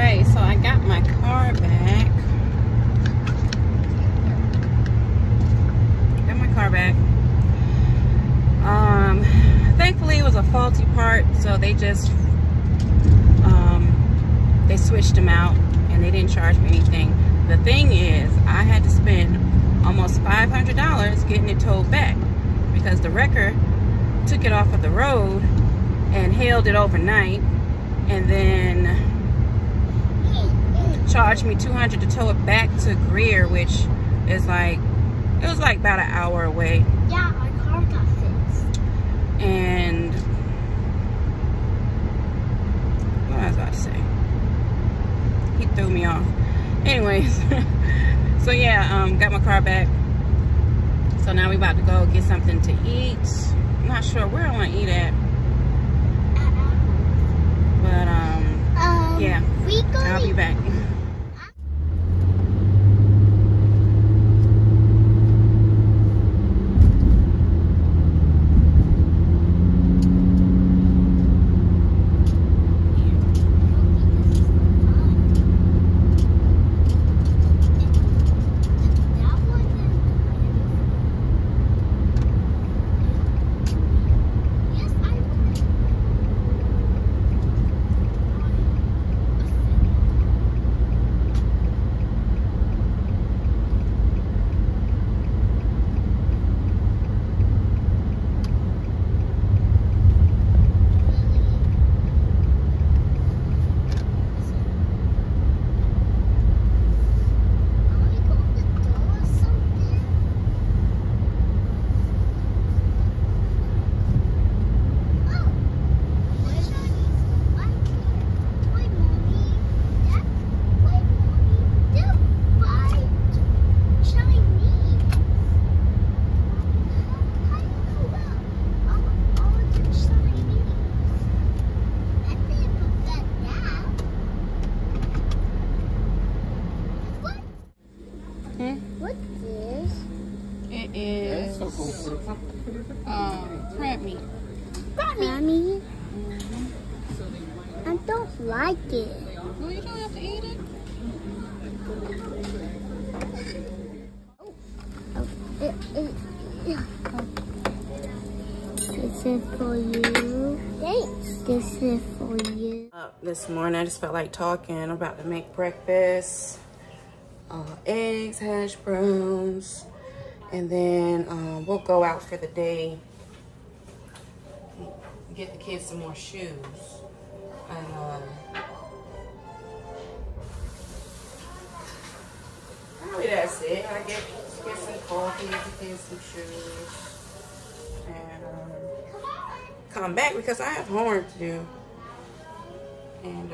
Okay, so I got my car back. Thankfully it was a faulty part, so they just they switched them out and they didn't charge me anything. The thing is, I had to spend almost $500 getting it towed back because the wrecker took it off of the road and held it overnight and then charged me $200 to tow it back to Greer, which is like, it was like about an hour away. Yeah, our car got fixed. And what was I about to say? He threw me off. Anyways, so yeah, got my car back. So now we about to go get something to eat. I'm not sure where I want to eat at. But yeah, I'll be back. What's this? It is crab meat. Crab meat? I don't like it. Well, you don't have to eat it. This is for you. Thanks. This is for you. This morning I just felt like talking. I'm about to make breakfast. Eggs, hash browns, and then we'll go out for the day, get the kids some more shoes, and probably that's it. I get some coffee, get the kids some shoes, and come back because I have homework to do, and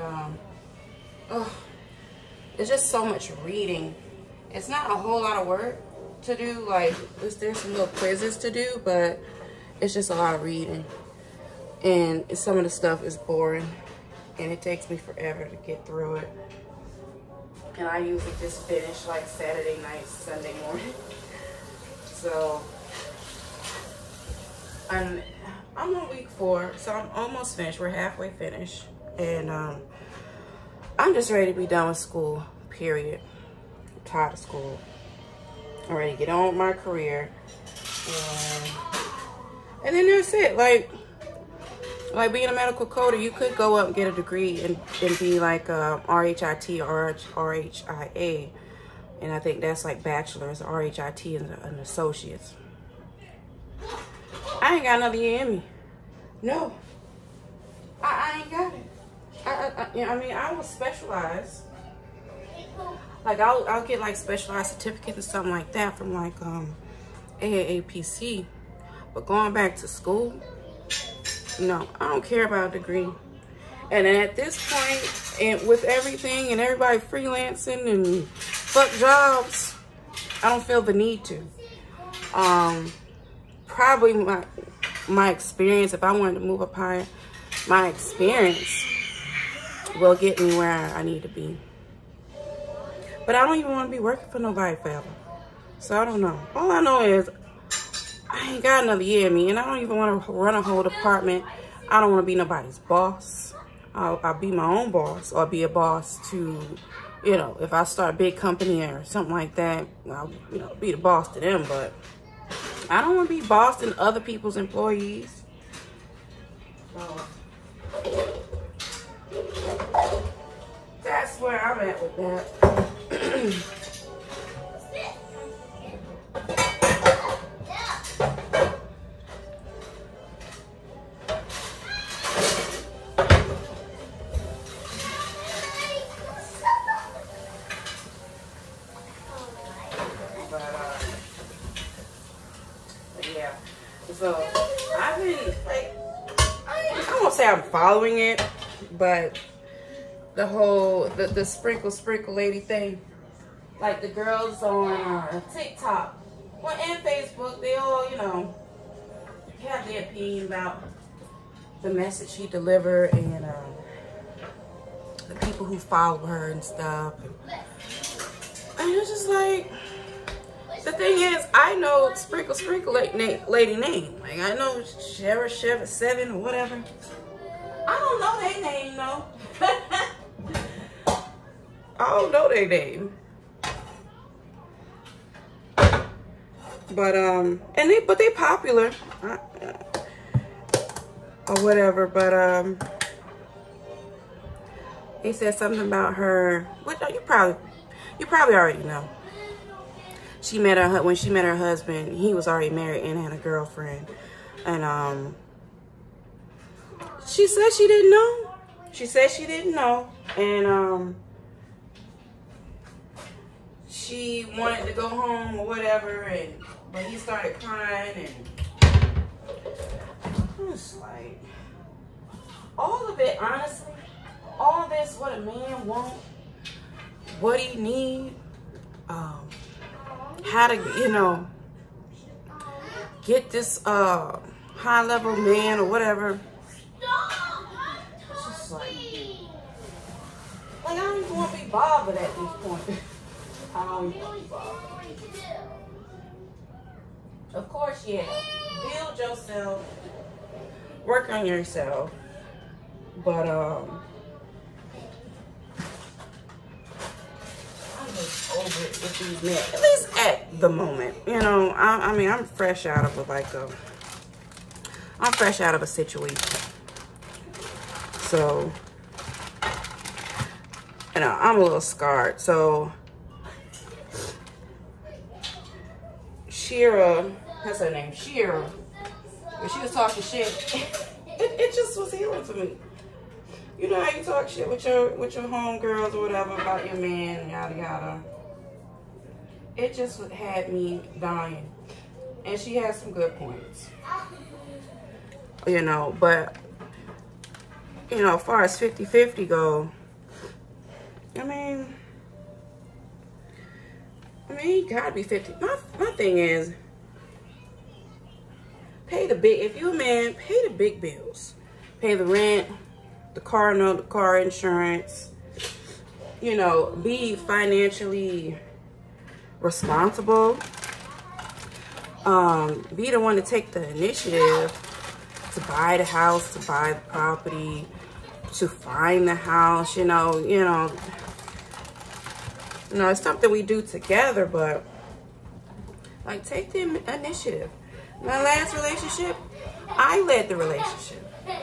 it's just so much reading. It's not a whole lot of work to do. Like, there's some little quizzes to do, but it's just a lot of reading. And some of the stuff is boring, and it takes me forever to get through it. And I usually just finish like Saturday night, Sunday morning. So, I'm on week 4, so I'm almost finished. We're halfway finished. And I'm just ready to be done with school, period. I'm tired of school. I'm ready to get on with my career. And then that's it. Like being a medical coder, you could go up and get a degree and be like RHIT or RHIA. And I think that's like bachelor's, RHIT, and an associate's. I ain't got another year in me. No. I ain't got it. I mean, I will specialize. Like, I'll get like specialized certificates or something like that from like AAPC. But going back to school, no, I don't care about a degree. And then at this point, and with everything and everybody freelancing and fuck jobs, I don't feel the need to. Probably my experience, if I wanted to move up higher, my experience will get me where I need to be. But I don't even want to be working for nobody forever. So I don't know. All I know is I ain't got another year in me, and I don't even want to run a whole department. I don't want to be nobody's boss. I'll be my own boss, or be a boss to, you know, if I start a big company or something like that, I'll, you know, be the boss to them. But I don't want to be bossing other people's employees. So that's where I'm at with that. Yeah, so I've been like, I won't say I'm following it, but the whole the sprinkle lady thing, like the girls on TikTok, well, and Facebook, they all, you know, have their opinion about the message she delivered, and the people who follow her and stuff, and it's just like, the thing is, I know Sprinkle lady name. Like, I know Sheriff 7 or whatever. I don't know their name, though. I don't know their name. But they popular. Or whatever, but he said something about her, which you probably already know. She met her, when she met her husband, he was already married and had a girlfriend. And she said she didn't know. She said she didn't know. And she wanted to go home or whatever, but he started crying, and I was like, all of it, honestly, all this, what a man wants, what he needs, how to, you know, get this high level man or whatever. It's just like I don't even want to be bothered at this point. I don't even want to be bothered. Of course, yeah, build yourself, work on yourself, but over it with these men, at least at the moment, you know. I mean, I'm fresh out of a situation, so, you know, I'm a little scarred. So Shira, that's her name, Shira, when she was talking shit, it just was healing for me. You know how you talk shit with your homegirls or whatever about your man, yada yada. It just had me dying. And she has some good points. You know, but, you know, as far as 50-50 go, I mean, you gotta be 50. My thing is, if you're a man, pay the big bills. Pay the rent, the car note, the car insurance, you know, be financially responsible. Be the one to take the initiative to buy the house, to buy the property, to find the house, you know, it's something we do together, but like, take the initiative. My last relationship, I led the relationship.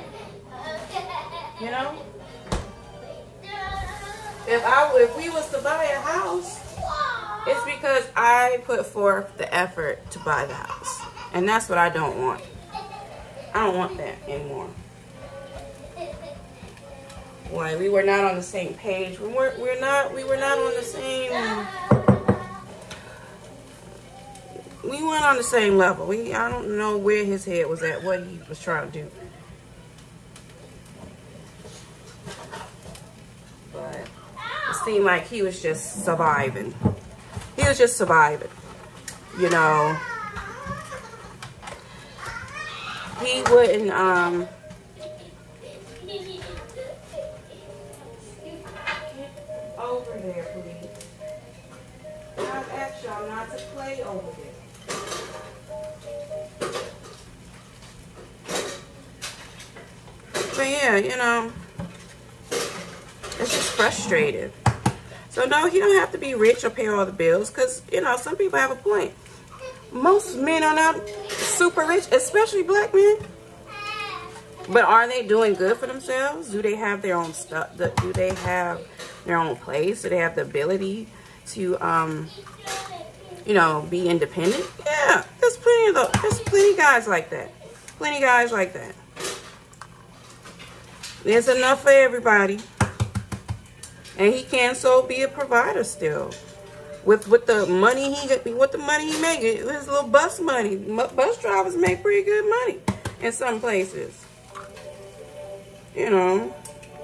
You know, if we was to buy a house, it's because I put forth the effort to buy the house, and that's what I don't want. I don't want that anymore. Why, we were not on the same page. We were not on the same. We weren't on the same level. I don't know where his head was at, what he was trying to do. But it seemed like he was just surviving. He was just surviving, you know. He wouldn't, get over there, please. I've asked y'all not to play over there. But yeah, you know, It's just frustrating. So no, he don't have to be rich or pay all the bills, because, you know, some people have a point. Most men are not super rich, especially black men. But are they doing good for themselves? Do they have their own stuff? Do they have their own place? Do they have the ability to, you know, be independent? Yeah, there's plenty guys like that. Plenty guys like that. There's enough for everybody. And he can so be a provider still. With the money he make, his little bus money. Bus drivers make pretty good money in some places. You know,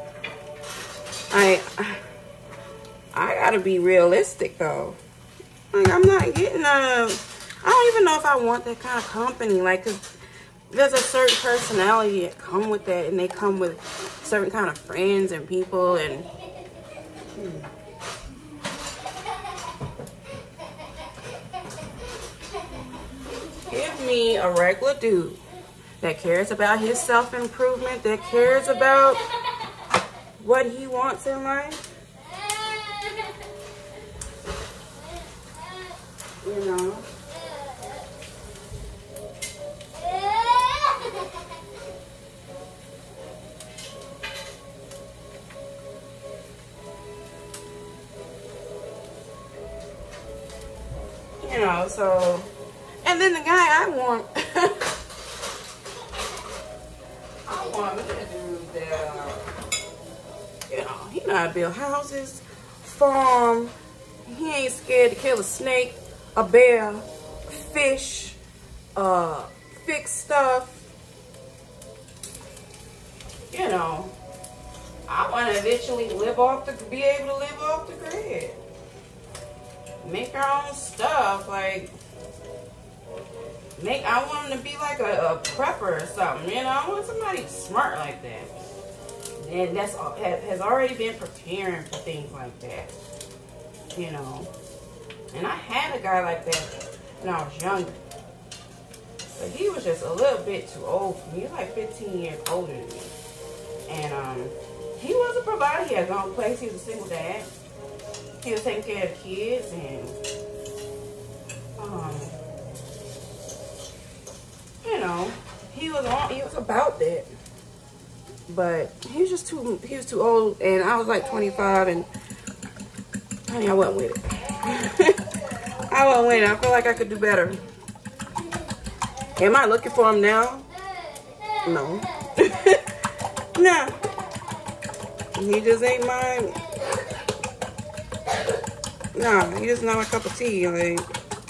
I gotta be realistic though. Like, I'm not getting I don't even know if I want that kind of company. Like, 'cause there's a certain personality that come with that, and they come with certain kind of friends and people, and give me a regular dude that cares about his self-improvement, that cares about what he wants in life. You know. You know, so, and then the guy I want, I want a dude that, you know, he know how to build houses, farm, he ain't scared to kill a snake, a bear, fish, fix stuff. You know, I want to eventually be able to live off the grid. Make our own stuff, like, I want him to be like a prepper or something, you know. I want somebody smart like that, and that's has already been preparing for things like that, you know. And I had a guy like that when I was younger, but he was just a little bit too old for me. He was like 15 years older than me, and he was a provider. He had his own place. He was a single dad. He was taking care of the kids, and you know, he was about that. But he was too old, and I was like 25, and honey, I wasn't with it. I wasn't with it. I feel like I could do better. Am I looking for him now? No. No. He just ain't mine. No, he just not my cup of tea. Like,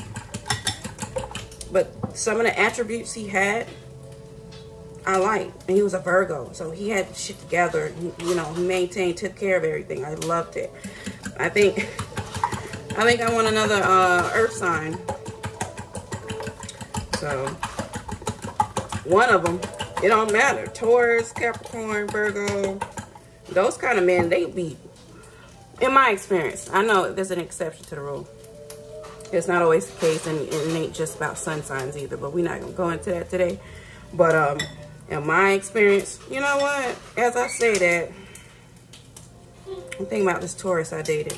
but some of the attributes he had, I liked. And he was a Virgo, so he had shit together. You know, he maintained, took care of everything. I loved it. I think I want another earth sign. So one of them, it don't matter. Taurus, Capricorn, Virgo, those kind of men, they be. In my experience, I know there's an exception to the rule. It's not always the case, and it ain't just about sun signs either, but we're not going to go into that today. But in my experience, you know what? As I say that, I'm thinking about this Taurus I dated.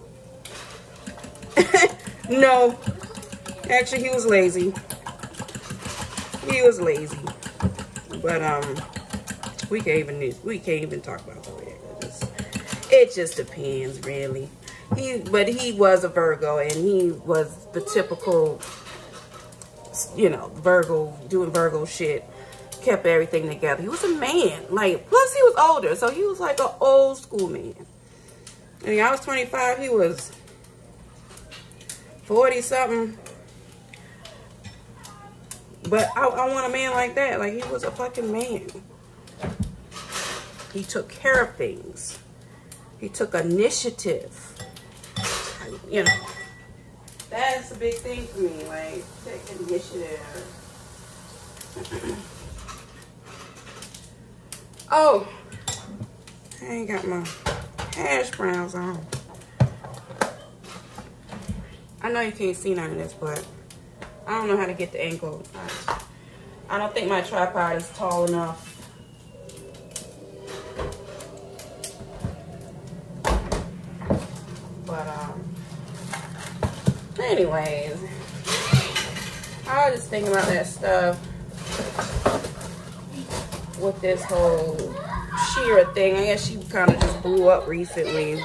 No. Actually, he was lazy. He was lazy. But we can't even talk about that. It just depends, really. But he was a Virgo, and he was the typical, you know, Virgo, doing Virgo shit, kept everything together. He was a man, like, plus he was older, so he was like an old school man. I mean, I was 25, he was 40 something. But I want a man like that. Like, he was a fucking man. He took care of things. He took initiative. You know, that's a big thing for me. Like, take initiative. Oh, I ain't got my hash browns on. I know you can't see none of this, but I don't know how to get the angle. I don't think my tripod is tall enough. Anyways, I was just thinking about that stuff with this whole Shira thing. I guess she kind of just blew up recently.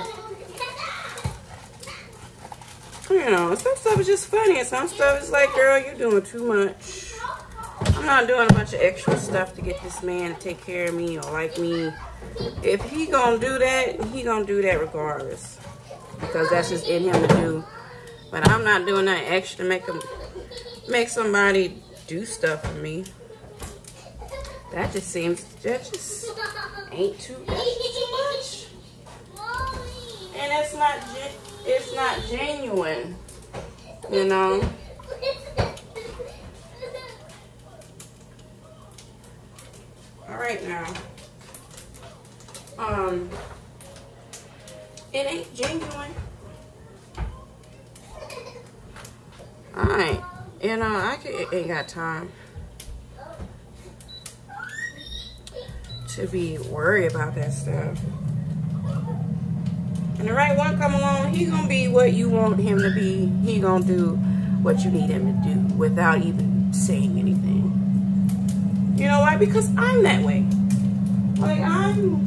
You know, some stuff is just funny, and some stuff is like, girl, you're doing too much. I'm not doing a bunch of extra stuff to get this man to take care of me or like me. If he gonna do that, he gonna do that regardless, because that's just in him to do. But I'm not doing nothing extra to make somebody do stuff for me. That just ain't too much. And it's not genuine, you know. All right now. It ain't genuine. All right, you know, I ain't got time to be worried about that stuff. And the right one come along, he gonna be what you want him to be. He gonna do what you need him to do without even saying anything. You know why? Because I'm that way. Like, I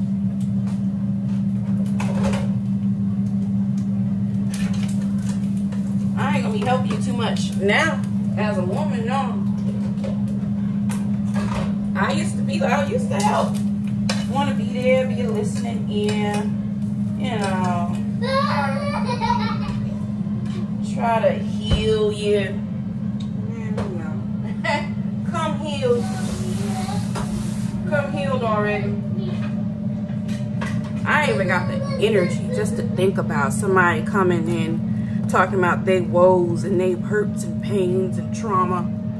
ain't gonna be helping you too much now. As a woman, no. I used to help. Want to be there, be a listening ear, you know. Try to heal you. Man, you know. Come healed. Come healed already. I ain't even got the energy just to think about somebody coming in talking about their woes and their hurts and pains and trauma.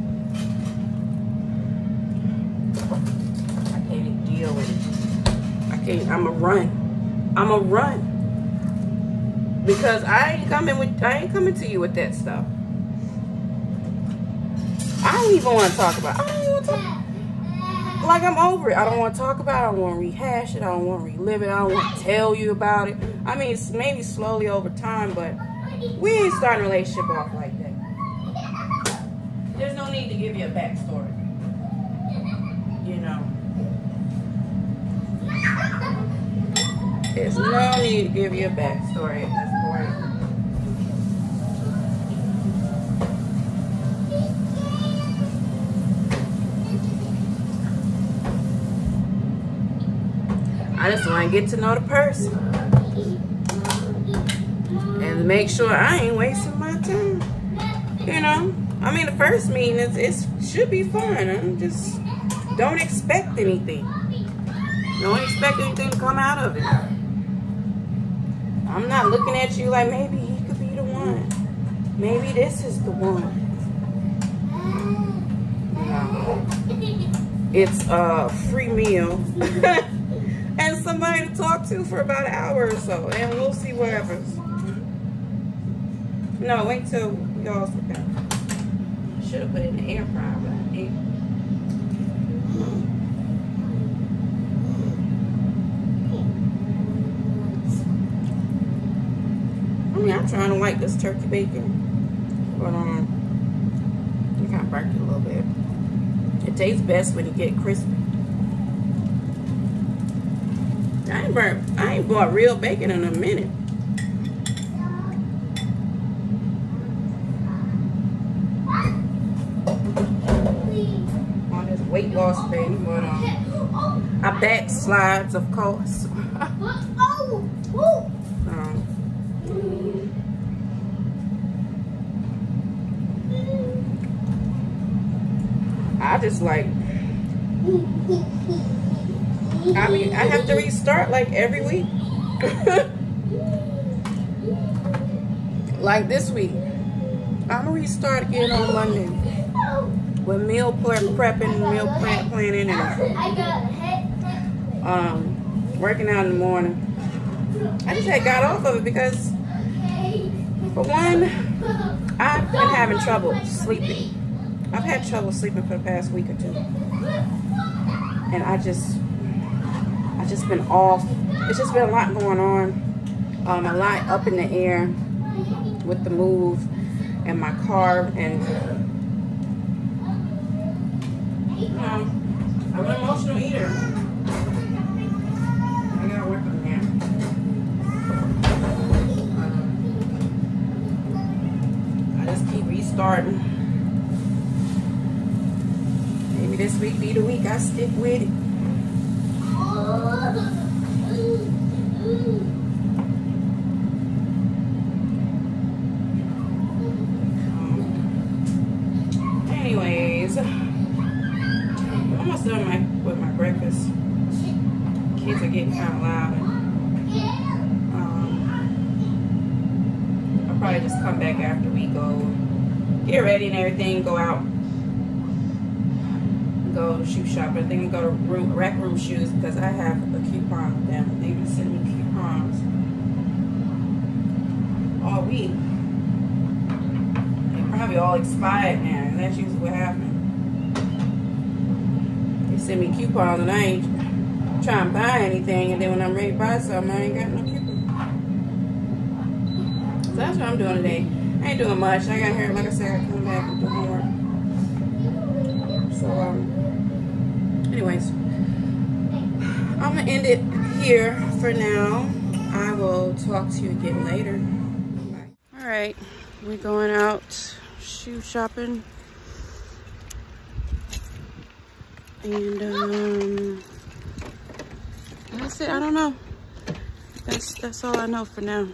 I can't even deal with it. I'ma run. Because I ain't coming to you with that stuff. I don't even want to talk about it. Like, I'm over it. I don't want to talk about it. I don't want to rehash it. I don't want to relive it. I don't want to tell you about it. I mean, it's maybe slowly over time, but we ain't starting a relationship off like that. There's no need to give you a backstory. You know. There's no need to give you a backstory at this point. I just want to get to know the person and make sure I ain't wasting my time. You know, I mean, the first meeting it should be fun. Don't expect anything. Don't expect anything to come out of it. I'm not looking at you like maybe he could be the one. Maybe this is the one. No. It's a free meal. And somebody to talk to for about an hour or so. And we'll see what happens. No, wait till we all sit down. Should have put it in the air fryer, but I didn't. I mean, I'm trying to like this turkey bacon, but it kind of burnt it a little bit. It tastes best when you get crispy. I ain't bought real bacon in a minute. On this weight loss thing, but I backslides, of course. I just like, I mean, I have to restart like every week. Like this week, I'm gonna restart again on Monday with meal prepping, meal planning, and working out in the morning. I just had got off of it because, for one, I've been having trouble sleeping. I've had trouble sleeping for the past week or two, and I just been off. It's just been a lot going on, a lot up in the air with the move, and my car, and you know, I'm an emotional eater. I gotta work on that. I just keep restarting. Maybe this week be the week I stick with it. Anyways, I'm almost done with my breakfast. Kids are getting kind of loud. I'll probably just come back after we go get ready and everything, go out, go shoe shopping. I think I'm gonna go to Rec Room Shoes because I have a coupon with them. They've been sending me coupons all week. They're probably all expired now, and that's usually what happens. They send me coupons and I ain't trying to buy anything, and then when I'm ready to buy something, I ain't got no coupon. So that's what I'm doing today. I ain't doing much. I got here, like I said, I come back and do homework. So, anyways, I'm gonna end it here for now. I will talk to you again later. Bye. All right, we're going out shoe shopping, and that's it. I don't know. That's all I know for now.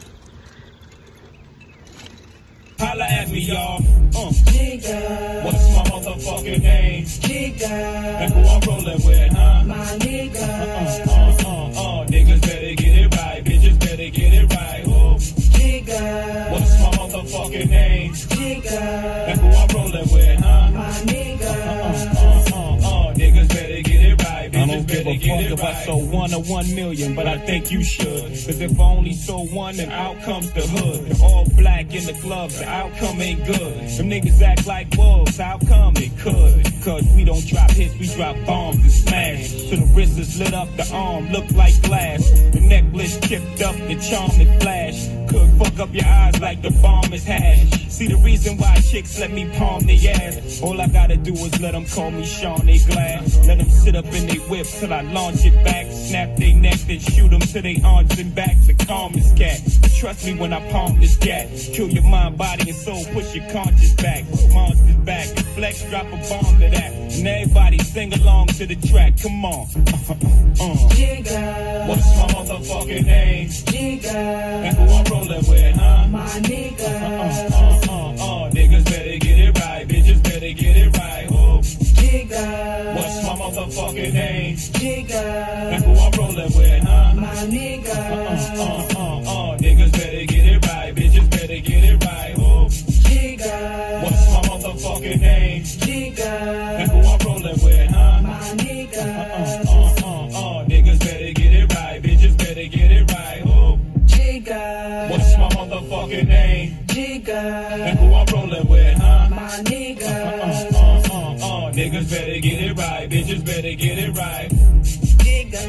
Holla at me, y'all. Nigga. What's my motherfucking name? Nigga. And who I'm rolling with, huh? My nigga. Niggas better get it right. Bitches better get it right. Who? Nigga. What's my motherfucking name? Nigga. And who I'm rolling with, huh? My nigga. Niggas better get it right. Bitches I don't give a fuck if I sold 1 or 1 million, but I think you should. Cause if I only sold 1, then out comes the hood. All black in the clubs, the outcome ain't good. Them niggas act like wolves, how come it could? Cause we don't drop hits, we drop bombs and smash. So the wrist is lit up, the arm look like glass. The necklace chipped up, the charm it flash. Could fuck up your eyes like the bomb is hash. See the reason why chicks let me palm their ass. All I gotta do is let them call me Sean, they glass. Let them sit up in they whip till I launch it back. Snap they neck, then shoot them to they arms and back. The calmest cat. Trust me when I palm this cat. Kill your mind, body, and soul, push your conscious back. Monsters back, flex, drop a bomb to that. And everybody sing along to the track, come on. Jigga. What's my motherfucking name? Jigga. And who I'm rolling with, huh? My nigga. Niggas better get it right, bitches better get it right. Who? Jigga. What's my motherfucking name? Jigga. And who I'm rolling with, huh? My nigga. Niggas better get it right, bitches better get it right. Who? Jigga. What's my motherfucking name? Jigga. And who I'm rolling with, huh? My nigga. Niggas better get it right, bitches better get it right. Who? Jigga. What's my motherfucking name? Jigga. And who I'm rolling with, huh? My nigga. Niggas better get it right, bitches better get it right. Jigga.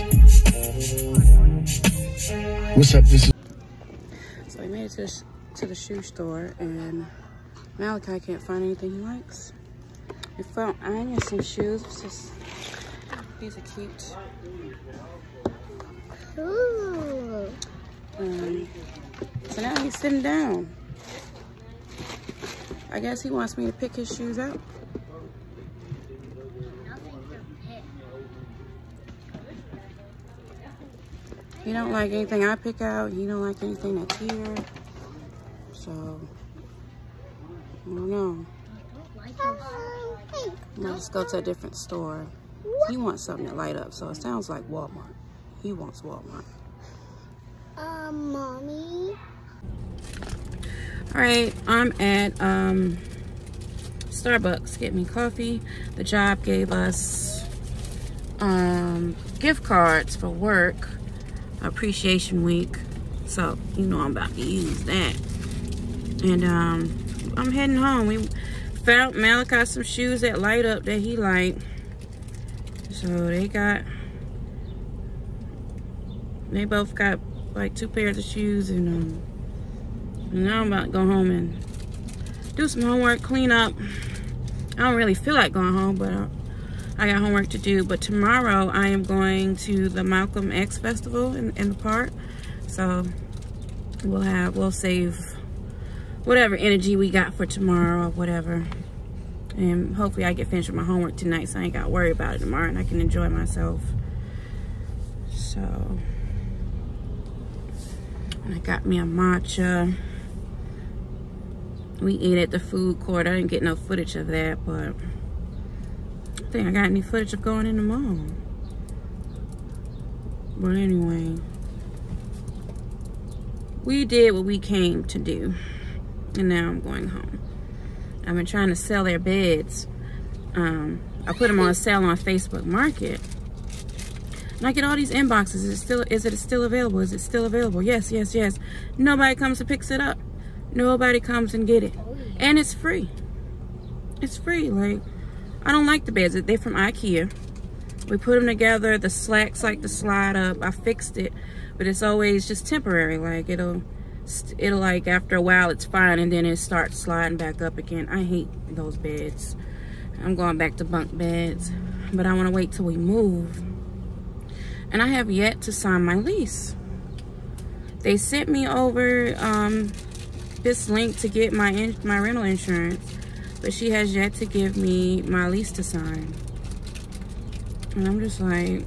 What's up? This is. So we made it to the shoe store, and Malachi can't find anything he likes. We found Anya some shoes. These are cute. Ooh. So now he's sitting down. I guess he wants me to pick his shoes out. He don't like anything I pick out. He don't like anything that's here. So, I don't know. I'll just go to a different store. He wants something to light up, so it sounds like Walmart. He wants Walmart. Mommy. All right, I'm at Starbucks getting me coffee. The job gave us gift cards for work, appreciation week. So, you know I'm about to use that. And I'm heading home. We found Malachi some shoes that light up that he liked. So they both got like 2 pairs of shoes, and now I'm about to go home and do some homework, clean up. I don't really feel like going home, but I got homework to do. But tomorrow I am going to the Malcolm X Festival in the park. So we'll save whatever energy we got for tomorrow or whatever. And hopefully I get finished with my homework tonight so I ain't got to worry about it tomorrow and I can enjoy myself. So, and I got me a matcha. We ate at the food court. I didn't get no footage of that, but I think I got any footage of going in the mall. But anyway, we did what we came to do. And now I'm going home. I've been trying to sell their beds. I put them on sale on Facebook Market. And I get all these inboxes. Is it still available? Is it still available? Yes, yes, yes. Nobody comes and picks it up. Nobody comes and get it. And it's free. It's free. Like, I don't like the beds. They're from IKEA. We put them together. The slats like to slide up. I fixed it. But it's always just temporary. Like, it'll like after a while it's fine and then it starts sliding back up again. I hate those beds. I'm going back to bunk beds, but I want to wait till we move. And I have yet to sign my lease. They sent me over this link to get my rental insurance, but she has yet to give me my lease to sign. And I'm just like,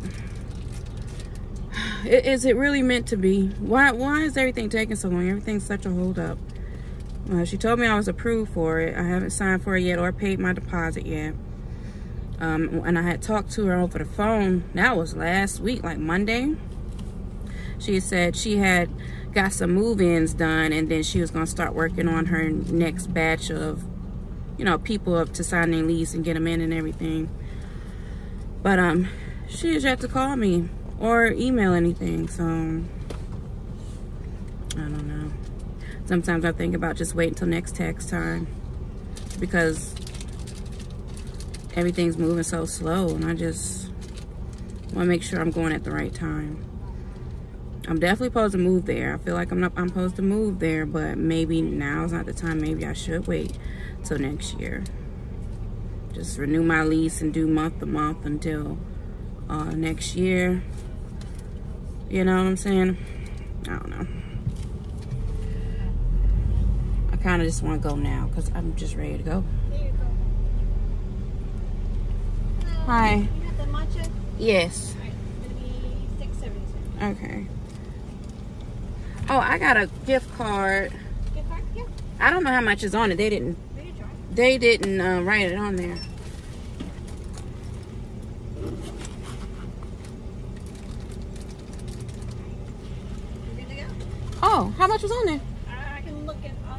is it really meant to be? Why is everything taking so long? Everything's such a hold up. She told me I was approved for it. I haven't signed for it yet or paid my deposit yet. And I had talked to her over the phone. That was last week, like Monday. She said she had got some move-ins done and then she was going to start working on her next batch of, you know, people to sign their lease and get them in and everything. But she has yet to call me or email anything, so I don't know. Sometimes I think about just waiting until next tax time because everything's moving so slow and I just want to make sure I'm going at the right time. I'm definitely supposed to move there. I feel like I'm supposed to move there, but maybe now's not the time. Maybe I should wait till next year. Just renew my lease and do month to month until next year. You know what I'm saying? I don't know. I kind of just want to go now because I'm just ready to go. There you go. Hello. Hi. You have the matcha? Yes. Alright, it's going to be $6.70. Okay. Oh, I got a gift card. Gift card? Yeah. I don't know how much is on it. They didn't write it on there. Oh, how much was on there? I can look it up.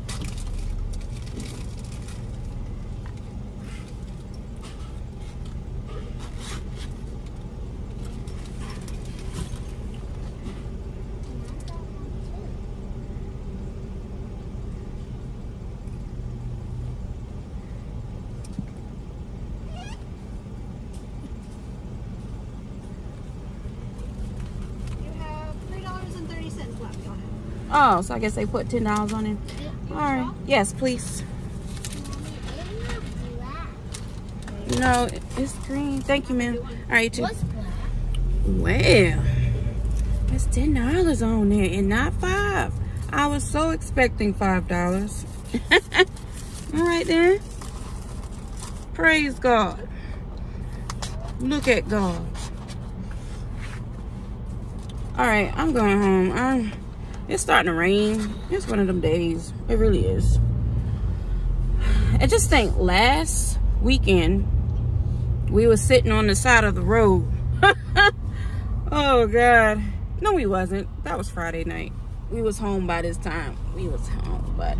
Oh, so I guess they put $10 on it. All right. Yes, please. No, it's green. Thank you, ma'am. All right, too. What's black? Well, it's $10 on there and not $5. I was so expecting $5. All right, then. Praise God. Look at God. All right, I'm going home. It's starting to rain. It's one of them days. It really is. I just think last weekend we were sitting on the side of the road. Oh God. No, we wasn't. That was Friday night. We was home by this time. We was home, but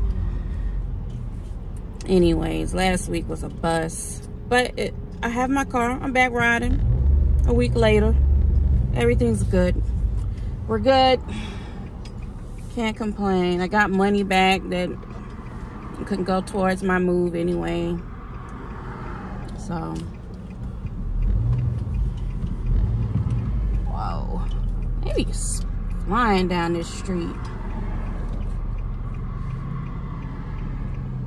anyways, last week was a bus. But I have my car. I'm back riding a week later. Everything's good. We're good. Can't complain. I got money back that couldn't go towards my move anyway. So, whoa. Maybe it's flying down this street.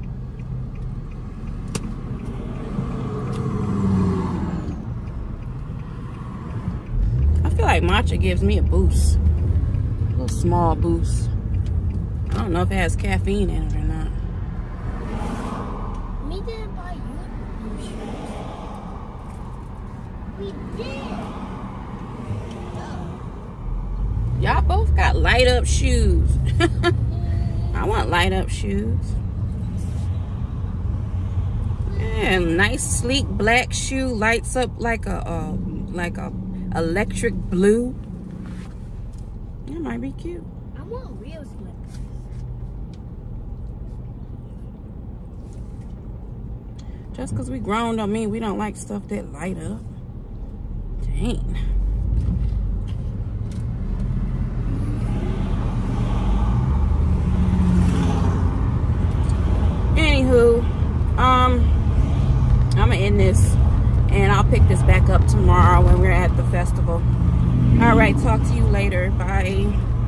like matcha gives me a boost. A little small boost. I don't know if it has caffeine in it or not. We didn't buy you shoes. We did. Y'all both got light up shoes. I want light up shoes. And nice sleek black shoe lights up like a electric blue. That might be cute. I want real slippers. Just because we grown don't mean we don't like stuff that light up. Dang. Anywho, I'm gonna end this and I'll pick this back up tomorrow when we're at the festival. All right, talk to you later. Bye.